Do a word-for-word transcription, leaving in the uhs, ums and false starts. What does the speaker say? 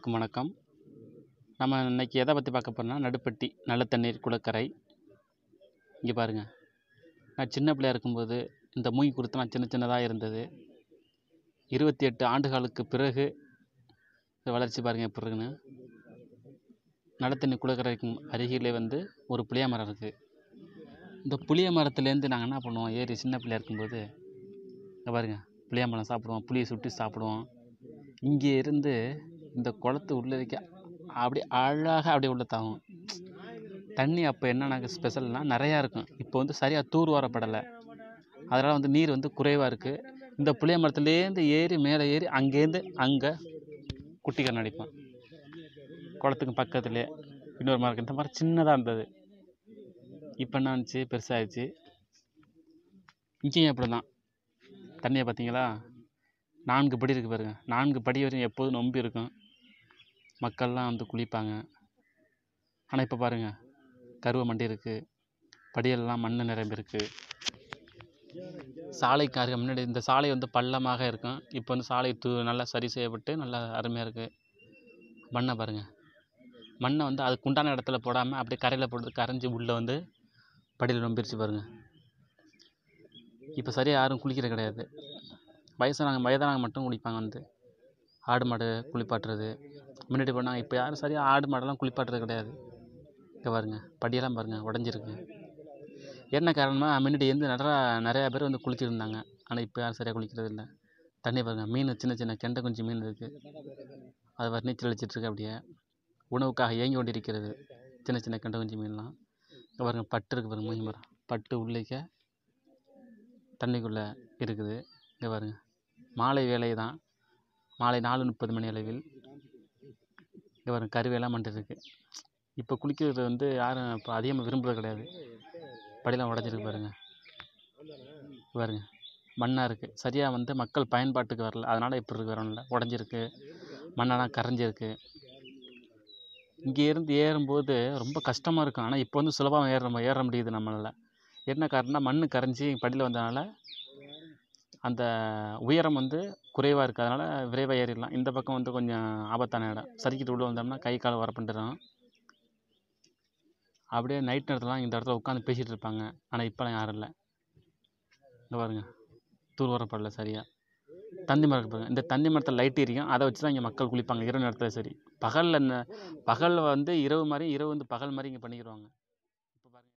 அனைவருக்கும் வணக்கம். நம்ம இன்னைக்கு எதை பற்றி பார்க்க போறோம்னா, நடுப்பட்டி நல்ல தண்ணீர் குளக்கரை. இங்கே பாருங்கள், நான் சின்ன பிள்ளையா இருக்கும்போது இந்த மூங்கி குருத்தெல்லாம் சின்ன சின்னதாக இருந்தது. இருபத்தி எட்டு ஆண்டுகளுக்கு பிறகு இந்த வளர்ச்சி பாருங்கள் எப்படி இருக்குன்னு. நல்லத்தண்ணி குளக்கரைக்கும் அருகிலே வந்து ஒரு புளிய மரம் இருக்குது. இந்த புளிய மரத்துலேருந்து நாங்கள் என்ன பண்ணுவோம், ஏறி சின்ன பிள்ளையா இருக்கும்போது இங்கே பாருங்கள், புளிய மரம் சாப்பிடுவோம், புளியை சுட்டி சாப்பிடுவோம். இங்கே இருந்து இந்த குளத்து உள்ள இருக்க அப்படியே அழகாக அப்படியே உள்ள தாவும் தண்ணி. அப்போ என்னென்ன ஸ்பெஷல்னால் நிறையா இருக்கும். இப்போ வந்து சரியாக தூர் வரப்படலை, அதனால் வந்து நீர் வந்து குறைவாக இருக்குது. இந்த புளிய மரத்துலேருந்து ஏறி மேலே ஏறி அங்கேருந்து அங்கே குட்டிக்கரணை அடிப்போம். குளத்துக்கு பக்கத்துலேயே இன்னொரு மரம் இருக்குது. இந்த மாதிரி சின்னதாக இருந்தது, இப்போ என்ன இருந்துச்சு, பெருசாகிடுச்சு. இங்கேயும் அப்படி தான். தண்ணியை பார்த்தீங்களா, நான்கு படி இருக்குது பாருங்கள். நான்கு படி வரையும் எப்போதும் நொம்பி இருக்கும், மக்கள்லாம் வந்து குளிப்பாங்க. ஆனால் இப்போ பாருங்கள், கருவ மண்டி இருக்குது, படியெல்லாம் மண் நிரம்பி இருக்குது. சாலைக்காக முன்னாடி இந்த சாலை வந்து பள்ளமாக இருக்கும், இப்போ வந்து சாலை தூ நல்லா சரி செய்யப்பட்டு நல்லா அருமையாக இருக்குது. மண்ணை பாருங்கள், மண்ணை வந்து அதுக்கு உண்டான இடத்துல போடாமல் அப்படியே கரையில் போட்டு கரைஞ்சி உள்ளே வந்து படியில் நொம்பிருச்சு பாருங்கள். இப்போ சரியாக யாரும் குளிக்கிற கிடையாது. வயசானவங்க வயதானவங்க மட்டும் குளிப்பாங்க. வந்து ஆடு மாடு குளிப்பாட்டுறது முன்னாடி பண்ணாங்க, இப்போ யாரும் சரியாக ஆடு மாடெல்லாம் குளிப்பாட்டுறது கிடையாது. இங்கே பாருங்கள், படியெல்லாம் பாருங்கள் உடஞ்சிருக்கு. என்ன காரணமா, முன்னாடி வந்து நிறையா நிறையா பேர் வந்து குளிச்சுருந்தாங்க, ஆனால் இப்போ யாரும் சரியாக குளிக்கிறது இல்லை. தண்ணி பாருங்கள், மீன் சின்ன சின்ன கெண்டை குஞ்சு மீன் இருக்குது, அதை வர நீச்சல் அடிச்சிட்ருக்கு. அப்படியே உணவுக்காக இயங்கி கொண்டு இருக்கிறது சின்ன சின்ன கெண்டை குஞ்சு மீன்லாம். இங்கே பாருங்கள், பட்டு இருக்குது பாருங்கள், மூங்கி மரம் பட்டு உள்ளிக்க தண்ணிக்குள்ளே இருக்குது. இங்கே பாருங்கள், மாலை வேலை தான், மாலை நாலு முப்பது மணி அளவில். இங்கே பாருங்கள், கருவேலாம் மண்டு இருக்குது. இப்போ குளிக்கிறது வந்து யாரும் இப்போ அதிகமாக விரும்புகிறது கிடையாது. படியெல்லாம் உடஞ்சிருக்கு பாருங்கள். பாருங்கள், மண்ணாக இருக்குது, சரியாக வந்து மக்கள் பயன்பாட்டுக்கு வரல, அதனால் இப்படி இருக்கு, வரணும் இல்லை, உடஞ்சிருக்கு, மண்ணெல்லாம் கரைஞ்சிருக்கு. இங்கே இருந்து ஏறும்போது ரொம்ப கஷ்டமாக இருக்கும், ஆனால் இப்போ வந்து சுலபமாக ஏற ஏற முடியுது நம்மளால். என்ன காரணம்னா, மண் கரைஞ்சி படியில் வந்ததுனால அந்த உயரம் வந்து குறைவாக இருக்குது, அதனால் விரைவாக ஏறிடலாம். இந்த பக்கம் வந்து கொஞ்சம் ஆபத்தான இடம், சரிக்கிட்டு உள்ளே வந்தோம்னா கை கால் வரப்பட்டுரும். அப்படியே நைட் நேரத்துலாம் இந்த இடத்துல உட்காந்து பேசிகிட்டு இருப்பாங்க, ஆனால் இப்போலாம் யாரும் இல்லை. இங்கே பாருங்கள், தூர் வரப்படல சரியாக. தண்ணி மரம் பாருங்கள், இந்த தண்ணி மரத்தில் லைட் எரியும், அதை வச்சு தான் இங்கே மக்கள் குளிப்பாங்க இரவு நேரத்தில். சரி, பகலில் பகலில் வந்து இரவு மாதிரி, இரவு வந்து பகல் மாதிரி இங்கே பண்ணிக்கிடுவாங்க. இப்போ பாருங்கள்.